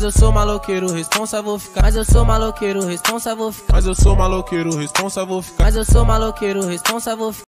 eu sou maloqueiro, responsa, vou ficar. Mas eu sou maloqueiro, responsa, vou ficar. Mas eu sou maloqueiro, responsa, vou ficar. Mas eu sou maloqueiro, responsa, vou ficar.